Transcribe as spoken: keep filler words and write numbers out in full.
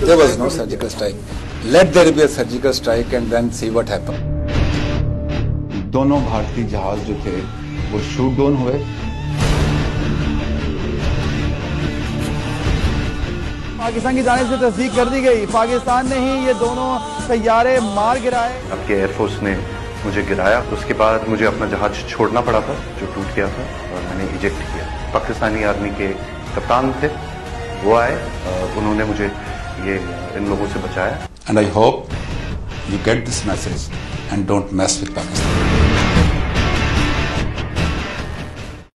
There was no surgical strike. Let there be a surgical strike and then see what happens. दोनों भारतीय जहाज जो थे वो शूट डाउन हुए। पाकिस्तान की जानिब से तस्दीक कर दी गई, पाकिस्तान ने ही ये दोनों तैयारे मार गिराए। आपके एयरफोर्स ने मुझे गिराया, उसके बाद मुझे अपना जहाज छोड़ना पड़ा था जो टूट गया था और मैंने इजेक्ट किया। पाकिस्तानी आर्मी के कप्तान थे, वो आए, उन्होंने मुझे ये इन लोगों से बचाया। And I hope you get this message and don't mess with Pakistan.